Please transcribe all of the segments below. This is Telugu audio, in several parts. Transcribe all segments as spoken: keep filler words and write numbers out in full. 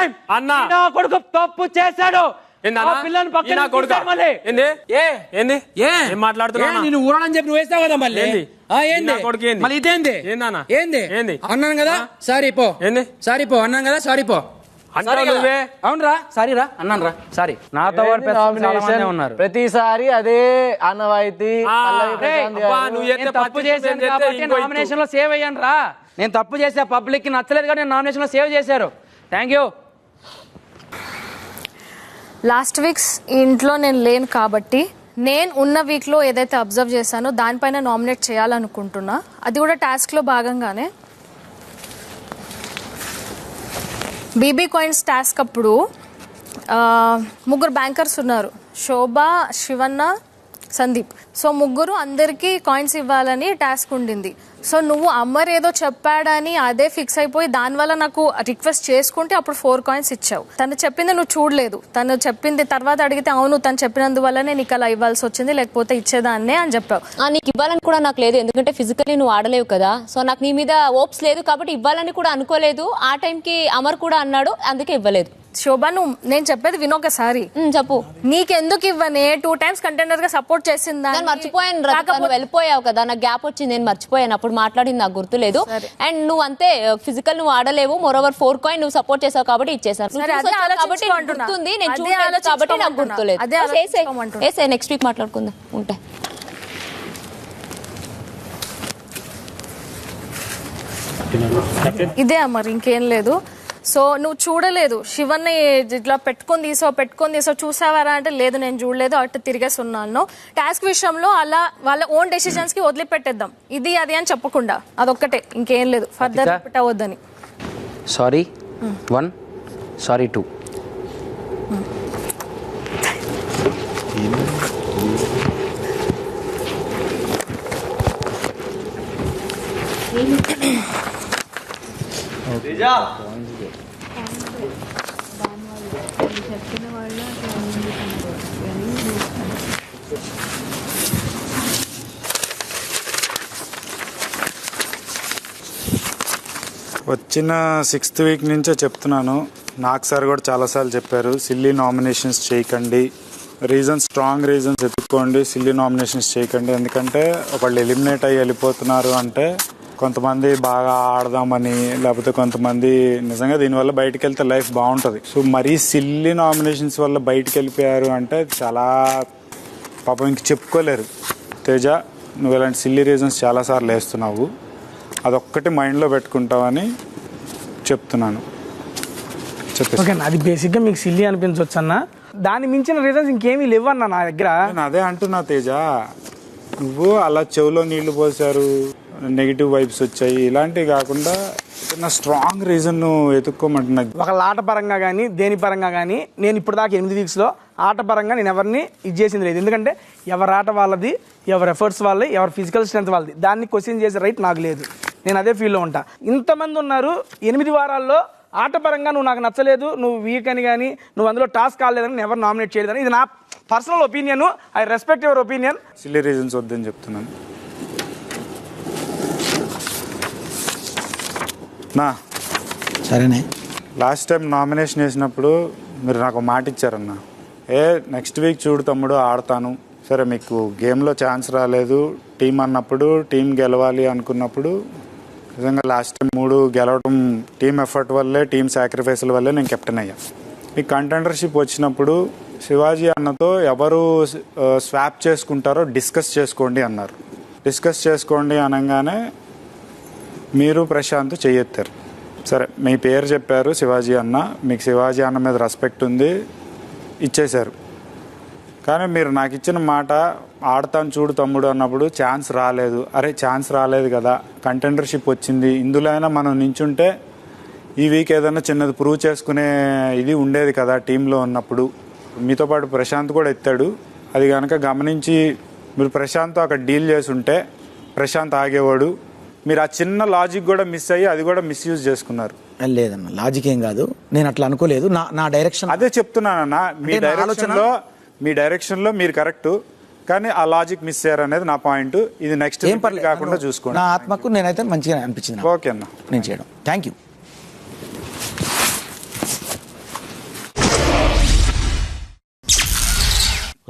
టైం అన్నా నా కొడుకు తప్పు చేశాడు. పిల్లని పక్కన మాట్లాడుతున్నా నేను ఊరని చెప్పి నువ్వు వేస్తావు కదా మళ్ళీ మళ్ళీ ఇదేంది ఏంది అన్నాను కదా సారీ పో సారీ పో అన్నాను కదా సారీ పో అవునరా సారీ రా అన్నాను రా సారీ నాతో ఉన్నారు ప్రతిసారి అదే ఆనవాయితీ. తప్పు చేశాను కాబట్టి నామినేషన్ లో సేవ్ అయ్యాను రా. నేను తప్పు చేసా పబ్లిక్ కి నచ్చలేదు కానీ నామినేషన్ లో సేవ్ చేశారు. Thank you. లాస్ట్ వీక్స్ ఇంట్లో నేను లేను కాబట్టి నేను ఉన్న వీక్లో ఏదైతే అబ్జర్వ్ చేశానో దానిపైన నామినేట్ చేయాలనుకుంటున్నా. అది కూడా టాస్క్లో భాగంగానే బీబీ కాయిన్స్ టాస్క్ అప్పుడు ముగ్గురు బ్యాంకర్స్ ఉన్నారు, శోభ, శివన్న, సందీప్. సో ముగ్గురు అందరికీ కాయిన్స్ ఇవ్వాలని టాస్క్ ఉండింది. సో నువ్వు అమ్మర్ ఏదో చెప్పాడని అదే ఫిక్స్ అయిపోయి దానివల్ల నాకు రిక్వెస్ట్ చేసుకుంటే అప్పుడు ఫోర్ కాయిన్స్ ఇచ్చావు. తను చెప్పింది నువ్వు చూడలేదు, తను చెప్పింది తర్వాత అడిగితే అవును తను చెప్పినందువల్లనే నీకు అలా ఇవ్వాల్సి వచ్చింది లేకపోతే ఇచ్చేదాన్నే అని చెప్పావు. నీకు ఇవ్వాలని కూడా నాకు లేదు, ఎందుకంటే ఫిజికల్లీ నువ్వు ఆడలేవు కదా. సో నాకు నీ మీద ఓప్స్ లేదు కాబట్టి ఇవ్వాలని కూడా అనుకోలేదు. ఆ టైంకి అమర్ కూడా అన్నాడు, అందుకే ఇవ్వలేదు. శోభ నువ్వు నేను చెప్పేది వినొకసారి చెప్పు. నీకెందుకు ఇవ్వనే? టూ టైమ్స్ కంటెండర్ గా సపోర్ట్ చేసిందా? మర్చిపోయాను, వెళ్ళిపోయావు కదా, నాకు గ్యాప్ వచ్చింది, నేను మర్చిపోయాను. అప్పుడు మాట్లాడింది నాకు గుర్తులేదు. అండ్ నువ్వు అంతే ఫిజికల్ నువ్వు ఆడలేవు, మోరోవర్ ఫోర్ కాయిన్ నువ్వు సపోర్ట్ చేసావు కాబట్టి ఇచ్చేసాను కాబట్టి గుర్తుంది. నేను చూడలేదు కాబట్టి నాకు గుర్తులేదు. నెక్స్ట్ వీక్ మాట్లాడుకుందాం ఉంటే. ఇదే మరి ఇంకేం లేదు. సో నువ్వు చూడలేదు, శివన్ని ఇట్లా పెట్టుకొని తీసావు పెట్టుకొని తీసావు చూసావారా అంటే లేదు నేను చూడలేదు, అటు తిరిగేసి ఉన్నాను. టాస్క్ విషయంలో అలా వాళ్ళ ఓన్ డెసిషన్స్ కి వదిలిపెట్టేద్దాం, ఇది అది అని చెప్పకుండా అదొక్కటే, ఇంకేం లేదు. ఫర్దర్ రిపీట్ అవ్వద్దని. Sorry one, sorry two. వచ్చిన సిక్స్త్ వీక్ నుంచే చెప్తున్నాను, నాకు సార్ కూడా చాలాసార్లు చెప్పారు సిల్లీ నామినేషన్స్ చేయకండి, రీజన్స్ స్ట్రాంగ్ రీజన్స్ ఎత్తుక్కోండి, సిల్లీ నామినేషన్స్ చేయకండి. ఎందుకంటే ఒకళ్ళు ఎలిమినేట్ అయ్యి వెళ్ళిపోతున్నారు అంటే కొంతమంది బాగా ఆడదామని, లేకపోతే కొంతమంది నిజంగా దీనివల్ల బయటకు వెళ్తే లైఫ్ బాగుంటుంది. సో మరీ సిల్లీ నామినేషన్స్ వల్ల బయటకు వెళ్ళిపోయారు అంటే చాలా పాపం ఇంక చెప్పుకోలేరు. తేజ నువ్వు ఇలాంటి సిల్లీ రీజన్స్ చాలాసార్లు వేస్తున్నావు, అదొక్కటి మైండ్లో పెట్టుకుంటావని చెప్తున్నాను. ఓకే, అది బేసిక్గా మీకు సిల్లీ అనిపించవచ్చు అన్న, దాన్ని మించిన రీజన్స్ ఇంకేమీ లేవన్నా నా దగ్గర. నేను అదే అంటున్నా తేజ, నువ్వు అలా చెవులో నీళ్లు పోసారు, నెగిటివ్ వైబ్స్ వచ్చాయి, ఇలాంటివి కాకుండా ఏదైనా స్ట్రాంగ్ రీజన్ ఎత్తుక్కోమంటున్నా. ఒక ఆట పరంగా కానీ దేని పరంగా కానీ నేను ఇప్పుడు దాకా ఎనిమిది వీక్స్లో ఆట పరంగా నేను ఎవరిని ఇది చేసింది లేదు. ఎందుకంటే ఎవరి ఆట వాళ్ళది, ఎవరి ఎఫర్ట్స్ వాళ్ళది, ఎవరి ఫిజికల్ స్ట్రెంత్ వాళ్ళది, దాన్ని క్వశ్చన్ చేసే రైట్ నాకు లేదు. నేను అదే ఫీల్డ్లో ఉంటా. ఇంతమంది ఉన్నారు, ఎనిమిది వారాల్లో ఆట పరంగా నువ్వు నాకు నచ్చలేదు, నువ్వు వీక్ అని కానీ నువ్వు అందులో టాస్క్ కాలేదని నేను ఎవరు నామినేట్ చేయలేదని, ఇది నా personal opinion. I respect your opinion. Silly reasons వద్దని చెప్తున్నాను. నా సరేనే, లాస్ట్ టైం నామినేషన్ వేసినప్పుడు మీరు నాకు మాట ఇచ్చారన్న, ఏ నెక్స్ట్ వీక్ చూడు తమ్ముడు ఆడతాను. సరే మీకు గేమ్లో ఛాన్స్ రాలేదు, టీం అన్నప్పుడు టీం గెలవాలి అనుకున్నప్పుడు నిజంగా లాస్ట్ టైం మూడు గెలవడం టీం ఎఫర్ట్ వల్లే, టీం సాక్రిఫైస్ల వల్లే నేను కెప్టెన్ అయ్యా. ఈ కంటెండర్షిప్ వచ్చినప్పుడు శివాజీ అన్నతో ఎవరు స్వాప్ చేసుకుంటారో డిస్కస్ చేసుకోండి అన్నారు. డిస్కస్ చేసుకోండి అనగానే మీరు ప్రశాంత్ చెయ్యెత్తారు. సరే మీ పేరు చెప్పారు శివాజీ అన్న, మీకు శివాజీ అన్న మీద రెస్పెక్ట్ ఉంది, ఇచ్చేశారు. కానీ మీరు నాకు ఇచ్చిన మాట ఆడతాను చూడు తమ్ముడు అన్నప్పుడు ఛాన్స్ రాలేదు. అరే ఛాన్స్ రాలేదు కదా, కంటెండర్షిప్ వచ్చింది, ఇందులో అయినా మనం నించుంటే ఈ వీక్ ఏదైనా చిన్నది ప్రూవ్ చేసుకునే ఇది ఉండేది కదా టీంలో ఉన్నప్పుడు. మీతో పాటు ప్రశాంత్ కూడా ఎత్తాడు, అది కనుక గమనించి మీరు ప్రశాంత్ అక్కడ డీల్ చేసి ఉంటే ప్రశాంత్ ఆగేవాడు. మీరు ఆ చిన్న లాజిక్ కూడా మిస్ అయ్యి అది కూడా మిస్యూజ్ చేసుకున్నారు. లేదన్న, లాజిక్ ఏం కాదు, నేను అట్లా అనుకోలేదు. నా నా డైరెక్షన్ అదే చెప్తున్నానన్నా, మీ డైరెక్షన్లో మీ డైరెక్షన్లో మీరు కరెక్ట్, కానీ ఆ లాజిక్ మిస్ అయ్యారు అనేది నా పాయింట్. ఇది నెక్స్ట్ ఏం పర్లేదు కాకుండా చూసుకోండి. నా ఆత్మకు నేనైతే మంచిగా అనిపించింది. ఓకే అన్న, నేను చేయడం. Thank you.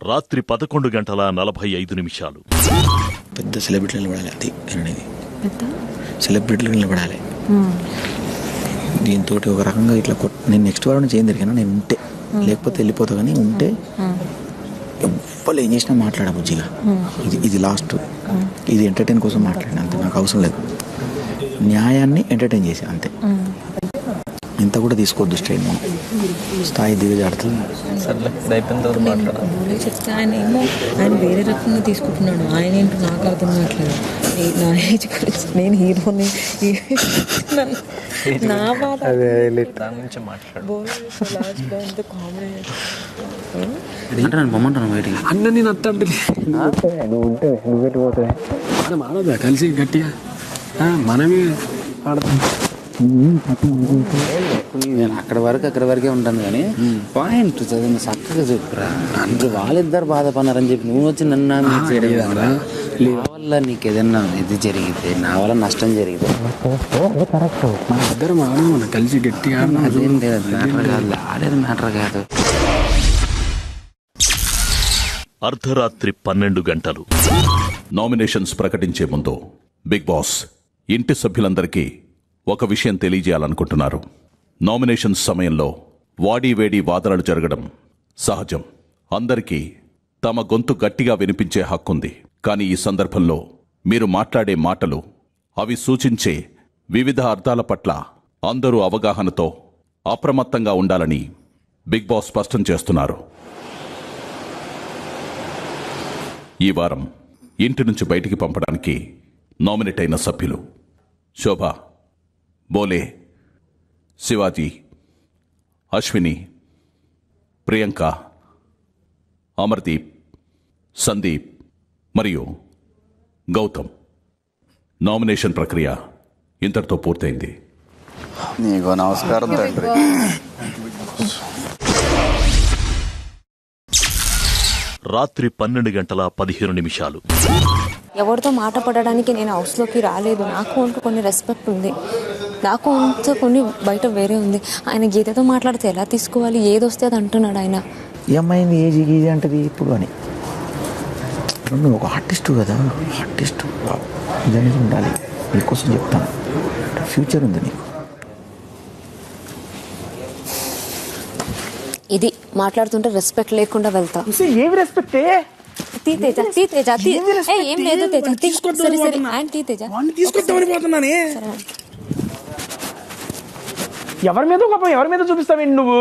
రాత్రి పదకొండు గంటల నలభై ఐదు నిమిషాలు. పెద్ద సెలబ్రిటీలు నిలబడాలి, అది అనేది సెలబ్రిటీలు నిలబడాలి. దీంతో ఒక రకంగా ఇట్లా నేను నెక్స్ట్ వారం నుంచి ఏం జరిగినా నేను ఉంటే, లేకపోతే వెళ్ళిపోతా, కానీ ఉంటే ఎవ్వరు ఏం చేసినా మాట్లాడా బుజ్జిగా. ఇది ఇది లాస్ట్, ఇది ఎంటర్టైన్ కోసం మాట్లాడిన అంతే, నాకు అవసరం లేదు. న్యాయాన్ని ఎంటర్టైన్ చేసా అంతే. ఇంత కూడా తీసుకోవద్దు స్ట్రెయిన్, స్థాయి దిగజాడుతుంది. చెప్తే ఆయన ఏమో ఆయన వేరే రకంగా తీసుకుంటున్నాడు. ఆయన ఏంటో నాకు అర్థం కావట్లేదు. నా ఏజ్ గురించి నేను హీరోని నా బాధ అంటే నన్ను పొమ్మంటాను బయటికి. అన్న నేను అత్త అంటే ఆడదా కలిసి గట్టిగా మనమే ఆడతాం. నేను అక్కడ వరకు అక్కడ వరకే ఉంటాను, కానీ పాయింట్ చదివిన చక్కగా చెప్పురా. అంటే వాళ్ళిద్దరు బాధపడినారని చెప్పి నువ్వు వచ్చి నన్ను నా వల్ల నీకు ఏదన్నా ఇది జరిగితే, నా వల్ల నష్టం జరిగితే కరెక్ట్. మన ఇద్దరు మనం కలిసి గట్టిగా అదేం లేదు, మ్యాటర్ కాదు, ఆడేది మ్యాటర్ కాదు. అర్ధరాత్రి పన్నెండు గంటలు. నామినేషన్స్ ప్రకటించే ముందు బిగ్ బాస్ ఇంటి సభ్యులందరికీ ఒక విషయం తెలియజేయాలనుకుంటున్నారు. నామినేషన్స్ సమయంలో వాడి వేడి వాదనలు జరగడం సహజం. అందరికీ తమ గొంతు గట్టిగా వినిపించే హక్కుంది. కానీ ఈ సందర్భంలో మీరు మాట్లాడే మాటలు, అవి సూచించే వివిధ అర్థాల పట్ల అందరూ అవగాహనతో అప్రమత్తంగా ఉండాలని బిగ్ బాస్ స్పష్టం చేస్తున్నారు. ఈ వారం ఇంటి నుంచి బయటికి పంపడానికి నామినేట్ అయిన సభ్యులు శోభ, బోలే, శివాజీ, అశ్విని, ప్రియాంక, అమర్దీప్, సందీప్ మరియు గౌతమ్. నామినేషన్ ప్రక్రియ ఇంతటితో పూర్తయింది. నీకు నమస్కారం తండ్రి. రాత్రి పన్నెండు గంటల పదిహేను నిమిషాలు. ఎవరితో మాట పడడానికి నేను హౌస్లోకి రాలేదు. నాకు అంటూ కొన్ని రెస్పెక్ట్ ఉంది, నాకు అంటూ కొన్ని బయట వేరే ఉంది. ఆయన గీతతో మాట్లాడితే ఎలా తీసుకోవాలి, ఏది వస్తే అది అంటున్నాడు ఆయన. ఏమైంది ఏజీ గీజీ అంటది ఇప్పుడు అని. నువ్వు ఒక ఆర్టిస్టు కదా, ఆర్టిస్ట్ ఇదనేది ఉండాలి. నీకోసం చెప్తాను, ఫ్యూచర్ ఉంది నీకు. ఇది మాట్లాడుతుంటే రెస్పెక్ట్ లేకుండా వెళ్తా. ఏమి రెస్పెక్ట్? తీ తేజ, తీ తేజ, తీ. ఏం లేదు తేజ, తీ. సరే సరే ఆయన తీ తేజ. తీసుకొద్దామని ఎవరి మీద కోపం ఎవరి మీద చూపిస్తావేంటి నువ్వు?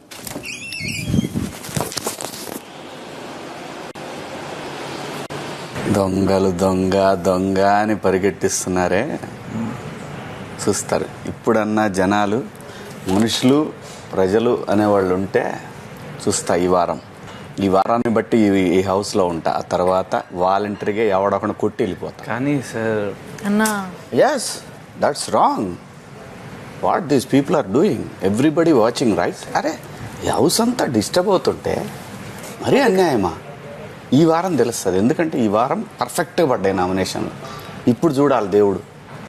దొంగలు దొంగ దొంగ అని పరిగెట్టిస్తున్నారే, చూస్తారు. ఇప్పుడన్నా జనాలు, మనుషులు, ప్రజలు అనేవాళ్ళు ఉంటే చూస్తా. ఈ వారం ఈ వారాన్ని బట్టి ఈ హౌస్లో ఉంటా. ఆ తర్వాత వాలంటరీగా ఎవడొకడు కొట్టి వెళ్ళిపోతా. కానీ సార్ అన్నా, yes that's wrong. What these people are doing, everybody watching, right? అరే ఈ హౌస్ అంతా డిస్టర్బ్ అవుతుంటే మరీ అన్యాయమా? ఈ వారం తెలుస్తుంది, ఎందుకంటే ఈ వారం పర్ఫెక్ట్గా పడ్డాయి నామినేషన్లు. ఇప్పుడు చూడాలి దేవుడు.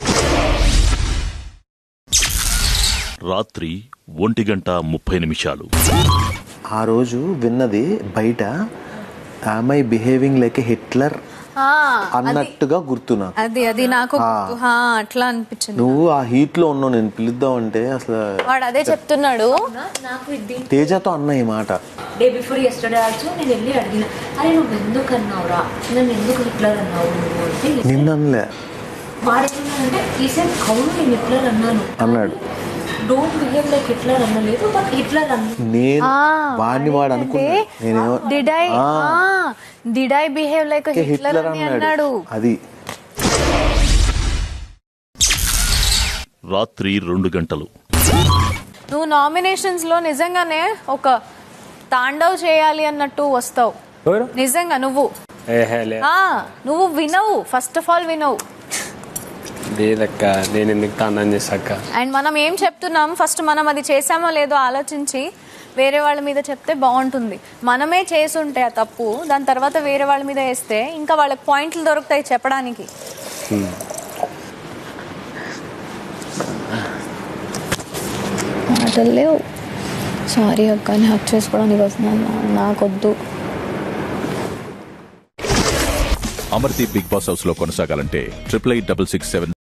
రాత్రి ఒంటి గంట ముప్పై నిమిషాలు. ఆ రోజు విన్నది బయట ఆమె బిహేవింగ్ లైక్ ఏ హిట్లర్ అన్నట్టుగా గుర్తు నాకు. అది అది నాకు అట్లా అనిపించింది. నువ్వు ఆ హీట్ లో ఉన్నావు, నేను పిలుద్దాం అంటే అసలు వాడు అదే చెప్తున్నాడు. తేజతో అన్న ఈ మాట డే బిఫోర్ ఎస్టర్డే ఆల్సో నేను వెళ్ళి అడిగిన, అరే నువ్వు ఎందుకు అన్నావురా, నన్ను ఎందుకు హిట్లర్ అన్నావు అంటే నిన్న అనలే, వాడేమంటే ఈసారి అవును నేను హిట్లర్ అన్నాను అన్నాడు. డోంట్ బిహేవ్ లైక్ హిట్లర్ అన్నలేదు, బట్ హిట్లర్ అన్నా. నేను వాడిని వాడు అనుకున్నా, నేనేమో did I did I behave like Hitler అని అన్నాడు. అది రాత్రి రెండు గంటలు. నువ్వు నామినేషన్స్ లో నిజంగానే ఒక తాండవ్ చేయాలి అన్నట్టు వస్తావు. నిజంగా నువ్వు నువ్వు వినవు, ఫస్ట్ ఆఫ్ ఆల్ వినవు. లేదక్క, నేను ఎందుకు తాండం చేశాక. అండ్ మనం ఏం చెప్తున్నాం, ఫస్ట్ మనం అది చేసామో లేదో ఆలోచించి వేరే వాళ్ళ మీద చెప్తే బాగుంటుంది. మనమే చేసుంటే ఆ తప్పు, దాని తర్వాత వేరే వాళ్ళ మీద వేస్తే ఇంకా వాళ్ళకి పాయింట్లు దొరుకుతాయి చెప్పడానికి. మాటలు లేవు. సారీ అక్క, హక్ చేసుకోవడానికి వస్తున్నాను, నాకొద్దు. అమర్దీప్ బిగ్ బాస్ హౌస్ లో కొనసాగాలంటే triple eight double six seven